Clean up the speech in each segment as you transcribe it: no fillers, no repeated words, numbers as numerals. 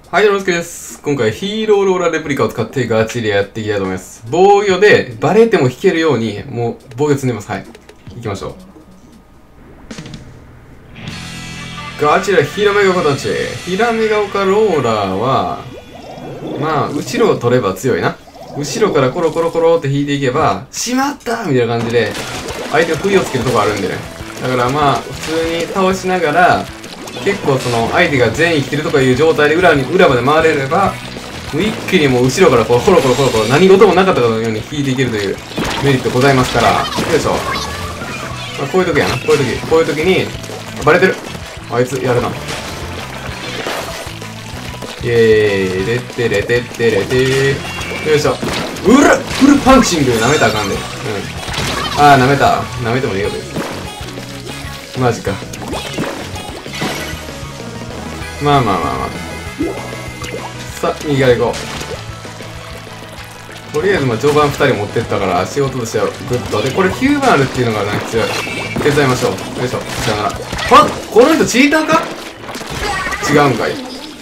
はい、どうもです。今回ヒーローローラーレプリカを使ってガチでやっていきたいと思います。防御でバレても引けるように、もう防御積んでます。はい。行きましょう。ガチでヒラメガオカたち。ヒラメガオカローラーは、まあ、後ろを取れば強いな。後ろからコロコロコロって引いていけば、しまったみたいな感じで、相手が不意をつけるとこあるんでね。だからまあ、普通に倒しながら、結構その相手が全員来てるとかいう状態で裏まで回れれば、もう一気にもう後ろからこうコロコロコロコロ何事もなかったかのように引いていけるというメリットございますから、よいしょ。まあ、こういう時やな。こういう時に、バレてる。あいつやるな。イエーイ、レッテレテッテレテー。よいしょ。うらフルパンチング舐めたらあかんで。うん。あー、舐めた。舐めてもいいことです。マジか。まあ。さあ、右から行こう。とりあえず、まあ、序盤2人持ってったから、仕事としてはグッド。で、これ9番あるっていうのがね、強い。手伝いましょう。よいしょ。さよなら。はっこの人チーターか違うんかい。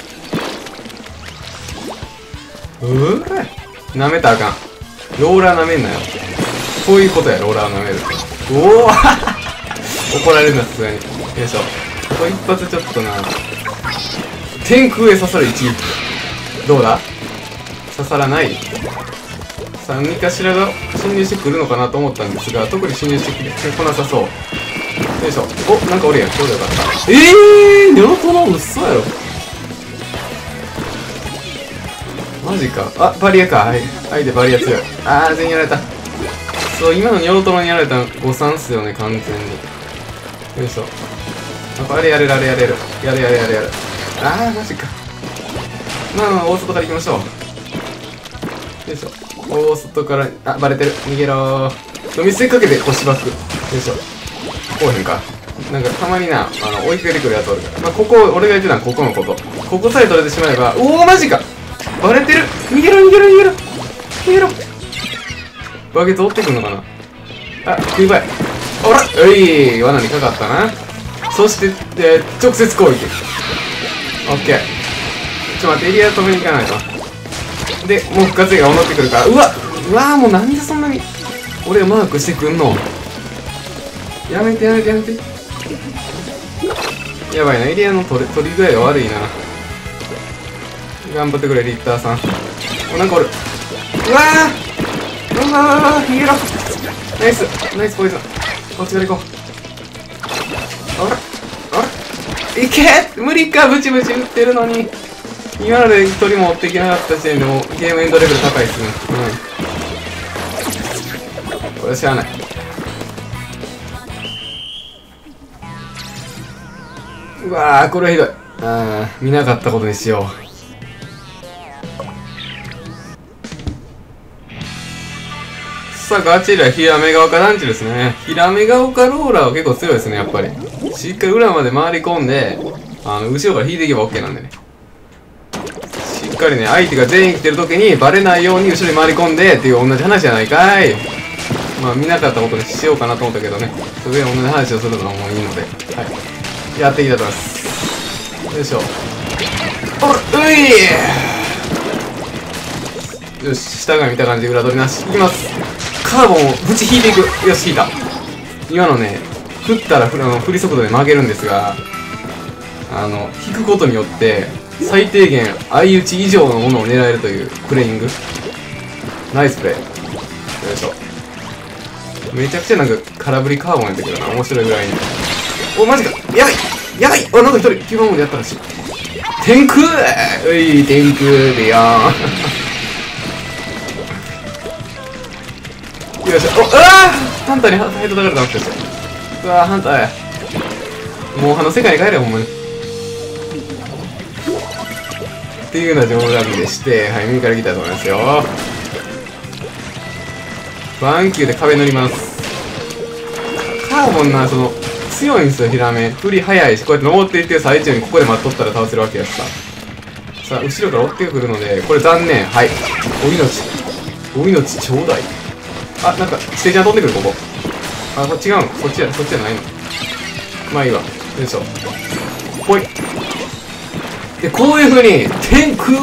舐めたらあかん。ローラー舐めんなよ。こういうことや、ローラー舐める。おお怒られるな、さすがに。よいしょ。これ一発ちょっとな。天空へ刺さる一撃。どうだ刺さらない。さあ、何かしらが侵入してくるのかなと思ったんですが、特に侵入してこなさそう。よいしょ。お、なんかおるやん。ちょうどよかった。ニョロトノ嘘やろ。マジか。あ、バリアか。はい。相手バリア強い。あー、全員やられた。そう、今のニョロトノにやられたの誤算っすよね、完全に。よいしょ。なんかあれやれる。やる。あー、マジか。まあ、大外から行きましょう。よいしょ。大外から、あ、バレてる。逃げろー。見せかけて腰バック。よいしょ。こうへんか。なんかたまにな、追いかけてくるやつおるから。まあ、ここ、俺が言ってたのはここのこと。ここさえ取れてしまえば、おー、マジかバレてる逃げろバケツ追ってくんのかなあ、食いばい。おら罠にかかったな。そして、直接攻撃。オッケー。ちょっと待って、エリア止めに行かないと。で、もう復活が戻ってくるから、うわーもうなんでそんなに、俺がマークしてくんのやめて。やばいな、エリアの取り具合が悪いな。頑張ってくれ、リッターさん。お、なんかおる。うわー逃げろナイスポイズン。こっちから行こう。あらいけ無理か、ブチ打ってるのに。今まで一人も追っていけなかった時点でもうゲームエンドレベル高いっすね。これはしゃあない。うわー、これはひどい。見なかったことにしよう。さあ、ガチラヒラメガオカ団地ですね。ヒラメガオカローラーは結構強いですね、やっぱり。しっかり裏まで回り込んで、後ろから引いていけば OK なんでね。しっかりね、相手が全員来てる時にバレないように後ろに回り込んでっていう同じ話じゃないかい。まあ、見なかったことにしようかなと思ったけどね。それで同じ話をするのもいいので、はい。やっていきたいと思います。よいしょ。よし、下が見た感じで裏取りなし。いきます。カーボンをぶち引いていく。よし、引いた。今のね、振ったら振り速度で曲げるんですが、引くことによって、最低限相打ち以上のものを狙えるというプレイング。ナイスプレイ。よいしょ。めちゃくちゃなんか空振りカーボンやってくるな。面白いぐらいに。お、マジか。やばいあ、なんか一人9番までやったらしい。天空天空でやーん。よいしょ。ハンターにヘッド叩かれたんですよ。うわー、ハンターや。もう世界に帰れよ、ほんまに。っていうような冗談でして、はい、右から来たいと思いますよ。バンキューで壁乗ります。カーボンな、強いんですよ、ヒラメ。振り早いし、こうやって登っていってる最中にここで待っとったら倒せるわけやしさ。さあ、後ろから追ってくるので、これ残念。はい。お命ちょうだい。あ、なんか、ステージが飛んでくる、ここ。あ、これ違うの。そっちじゃないの。まあいいわ。よいしょ。ほい。 で、こういう風に、天空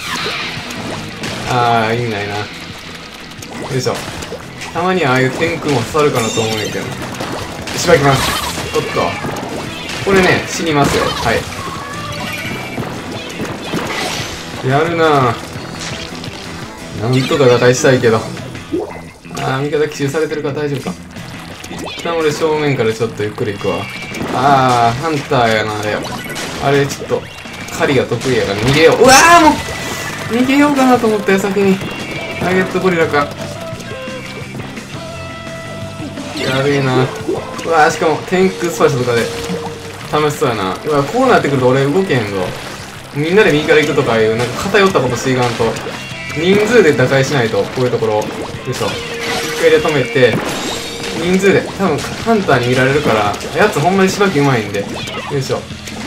意味ないな。よいしょ。たまにはああいう天空も刺さるかなと思うんやけど。しばきます。おっと。これね、死にますよ。はい。やるなぁ。なんとか打開したいけど。味方奇襲されてるから大丈夫か。一旦俺正面からちょっとゆっくり行くわ。ハンターやな、あれ。あれ、ちょっと、狩りが得意やから逃げよう。うわーもう逃げようかなと思ったよ、先に。ターゲットゴリラか。やべえな。うわー、しかも、天空スパイスとかで、楽しそうやな。うわ、こうなってくると俺動けへんぞ。みんなで右から行くとかいう、なんか偏ったことしていかんと。人数で打開しないと、こういうところ。よいしょ。一回で止めて、人数で、多分ハンターに見られるから、やつほんまにしばきうまいんで。よいしょ。よ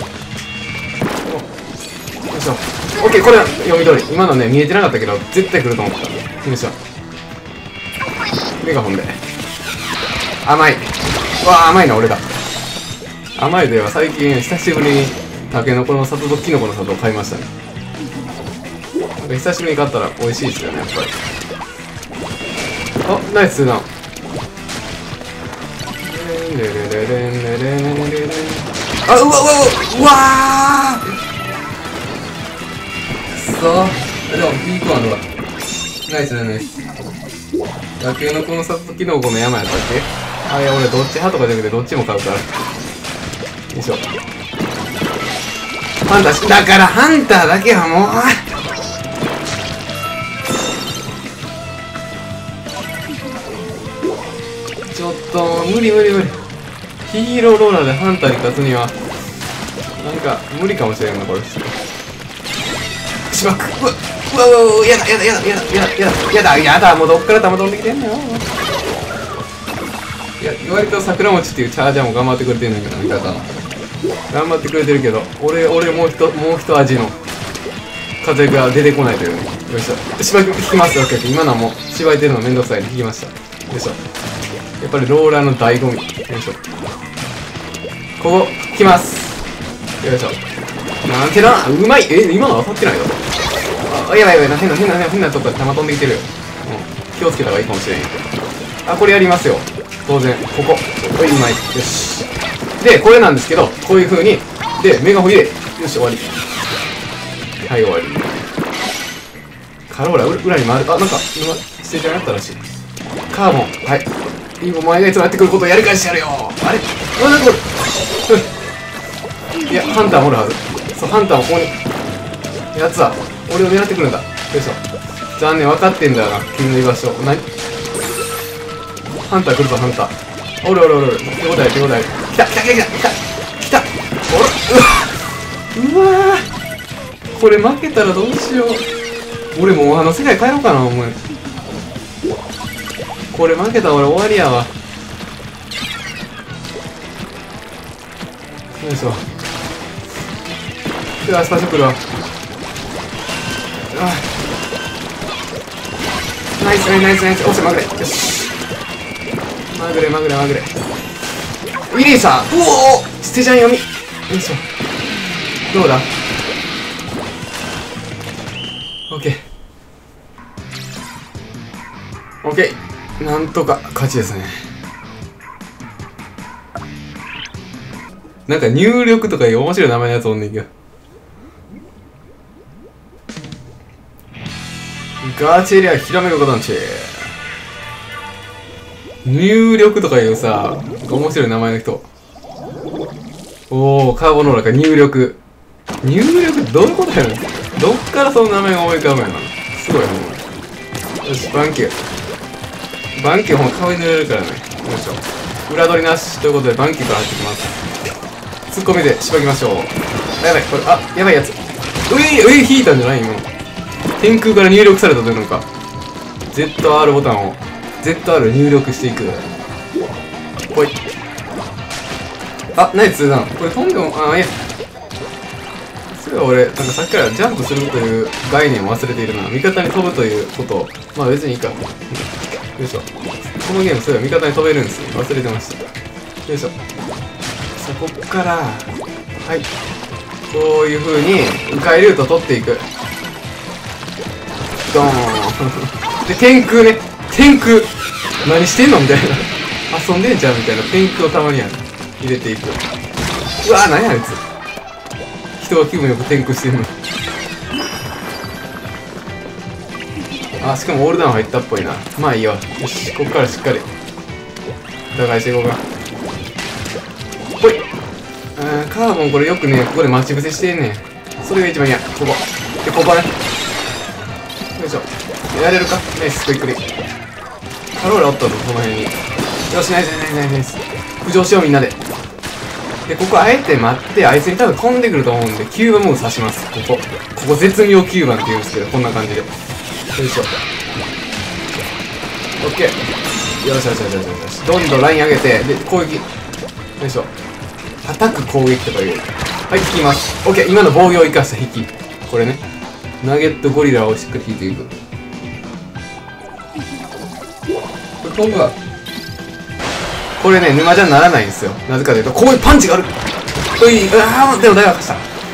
いしょ。オッケー、これは読み通り。今のね、見えてなかったけど、絶対来ると思った。よいしょ。メガホンで。甘い。うわー、甘いな、俺だ。甘いでは最近、久しぶりに、タケノコの里とキノコの里を買いましたね。なんか久しぶりに買ったら美味しいですよね、やっぱり。あ、ナイスな。あ、うわうわうわーくそ。でも、いい子なのだ。ナイスナイス。タケノコの里とキノコの山やったっけ。いや、俺どっち派とかじゃなくてどっちも買うから。よいしょ。ハンターだからハンターだけはもうちょっと無理。ヒーローローラーでハンターに勝つにはなんか無理かもしれんな、これ。しばく。うわやだもうどっから弾飛んできてんのよ。いや、割と桜餅っていうチャージャーも頑張ってくれてんだけど、味方頑張ってくれてるけど、俺もう一味の風が出てこないというね。よいしょ。しばき引きますよ。今のはもうしばいてるのめんどくさいに引きました。よいしょ。やっぱりローラーの醍醐味。よいしょ。ここ来ます。よいしょ。なんてな、うまい。今の当たってないよ。やばい変なとこから弾飛んできてるよ。気をつけた方がいいかもしれんけど。これやりますよ。当然ここ。うまい。よし。で、これなんですけど、こういう風に、で、メガホン入れ。よし、終わり。はい、終わり。カローラ、裏に回る。なんか、今、捨てちゃやったらしい。カーボン、はい。お前がいつもやってくることをやり返してやるよ。あれなんだこれ。いや、ハンターもおるはず。そう、ハンターもここに。やつは、俺を狙ってくるんだ。よいしょ。残念、分かってんだよな、君の居場所。ハンター来るぞ、ハンター。おる。手応え。来た。うわー。これ負けたらどうしよう。俺もう世界帰ろうかな、お前。これ負けたら俺終わりやわ。よいしょ。うわ、スタジオ来るわ。ナイス。おし、まぐれ。よし。まぐれ。ウィリーさん。うおー、ステジャン読み。よいしょ。どうだ。オッケー。なんとか勝ちですね。なんか入力とかいう面白い名前のやつおんねんけど。ガチェリアひらめご団地。入力とかいうさ、面白い名前の人。カーボノーラか。入力どういうことやねん。どっからその名前が思い浮かぶんやな。すごいな。よし、バンキューほんま顔に塗れるからね。よいしょ。裏取りなしということでバンキューから入ってきます。ツッコミでしばきましょう。やばい、これ、やばいやつ。引いたんじゃない今の。天空から入力されたというのか。ZR ボタンを ZR 入力していく。ほい。ナイスだな。これ飛んでも、いや。それは俺、なんかさっきからジャンプするという概念を忘れているな。味方に飛ぶということを、まあ別にいいか。よいしょ。このゲーム、そういえば味方に飛べるんですよ。忘れてました。よいしょ。さあ、こっから、はい。 こういう風に迂回ルートを取っていく。ドーンで天空ね、天空何してんのみたいな遊んでんじゃんみたいな天空をたまに入れていく。うわー何やあいつ、人が気分よく天空してんの。あ、しかもオールダウン入ったっぽいな。まあいいよ。よし、ここからしっかり打開していこうか。ほい。カーボンこれよくね、ここで待ち伏せしてんねん。それが一番嫌。ここ。で、ここね。よいしょ。やれるか。ナイス、クイックリ。カローラおったぞ、この辺に。よし、ナイスナイスナイスナイス。浮上しよう、みんなで。で、ここあえて待って、あいつに多分飛んでくると思うんで、9番も刺します。ここ絶妙9番って言うんですけど、こんな感じで。よいしょ。オッケー。よしよしよしよしよし。どんどんライン上げて、で、攻撃。よいしょ。叩く攻撃とかいう。はい、引きます。オッケー。今の防御を生かした引き。これね。ナゲットゴリラをしっかり引いていく。これ飛ぶわ。これね、沼じゃならないんですよ。なぜかというと、こういうパンチがある。うい、でも大学した。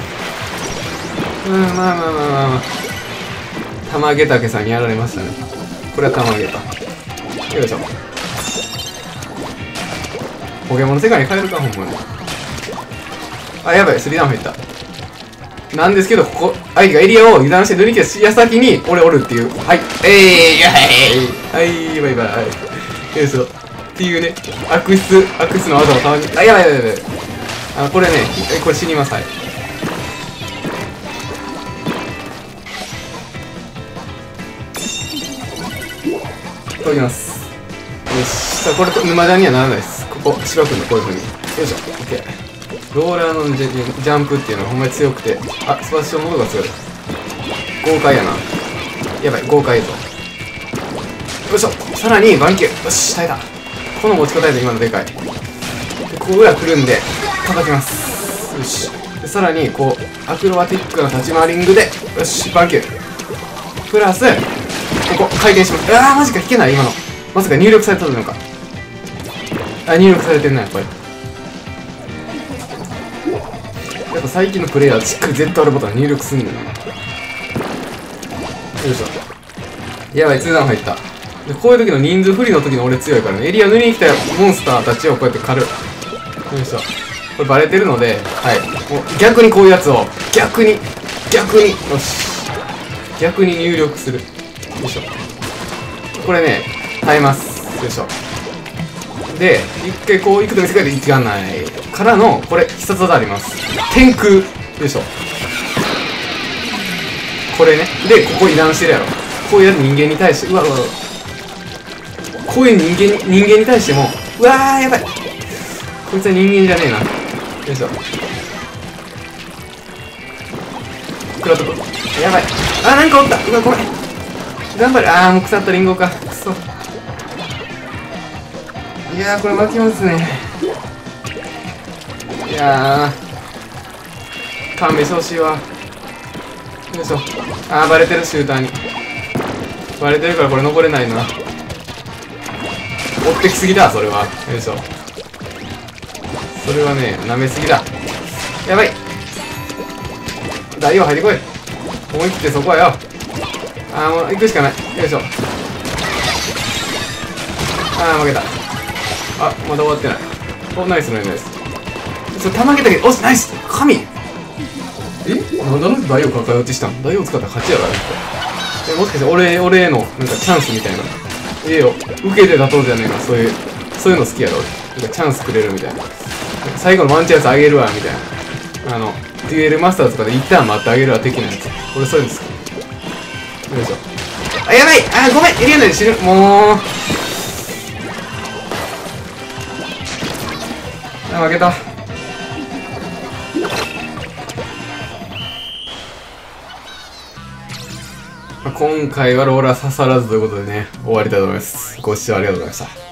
まあまあまあまあまあ。玉毛竹さんにやられましたね。これは玉毛か。よいしょ。ポケモンの世界に変えるか、ほんまに。あ、やばい、スリーダウン入った。なんですけど、ここ、相手がエリアを油断して塗り消す矢先に、俺おるっていう。はい。はい、バイバイ。よいしょ。っていうね、悪質の技をたまに。あ、やばいやばいやばい。あ、これね、これ死にます。はい。飛びます。よし。さあ、これと沼ジャンにはならないです。ここ、芝君のこういう風に。よいしょ。オッケー。ローラーのジャンプっていうのはほんまに強くて。あ、スパッションモードが強い。豪快やな。やばい、豪快ぞ。よいしょ。さらに、バンキュー。よし、耐えた。この持ち方やと今のでかい。で、ここ裏来るんで、叩きます。よし。で、さらに、こう、アクロバティックな立ち回りングで、よし、バンキュー。プラス、ここ、回転します。マジか、引けない、今の。まさか入力されたのか。あ、入力されてんな、やっぱり。やっぱ最近のプレイヤーはしっかり ZR ボタン入力すんだよな。よいしょ。やばい、2ダウン入った。で、こういう時の人数不利の時の俺強いからね。エリア塗りに来たモンスターたちをこうやって狩る。よいしょ。これバレてるので、はい。もう逆にこういうやつを、逆に、よし。逆に入力する。よいしょ。これね、耐えます。よいしょ。で、一回こう行くと見せかけていかないからの、これ、必殺技あります。天空。よいしょ。これね。で、ここ油断してるやろ。こういうやつ人間に対して、うわ。こういう人間に対しても、うわー、やばい。こいつは人間じゃねえな。よいしょ。食らっとこう。やばい。あ、なんかおった。うわ、ごめん。頑張れ。もう腐ったリンゴか。くそ。いやー、これ負けますね。いやー、勘弁してほしいわ。よいしょ。バレてる、シューターに。バレてるからこれ残れないな。追ってきすぎだ、それは。よいしょ。それはね、舐めすぎだ。やばい。大王入ってこい。思い切ってそこはよ。もう行くしかない。よいしょ。負けた。まだ終わってない。お、ナイスナイスナイス。それ、玉げたけど、おし、ナイス神なんであの人大王抱え落ちしたん？大王使ったら勝ちやろ、あの人。もしかして俺への、なんかチャンスみたいな。受けて立とうじゃねえな、そういうの好きやろ、俺。なんかチャンスくれるみたいな。最後のワンチャンスあげるわ、みたいな。デュエルマスターズとかで一旦待ってあげるわ、的なやつ。俺そういうの好き。よいしょ。やばい！ごめん！エリア内で死ぬ！もう。負けた。今回はローラー刺さらずということでね、終わりたいと思います。ご視聴ありがとうございました。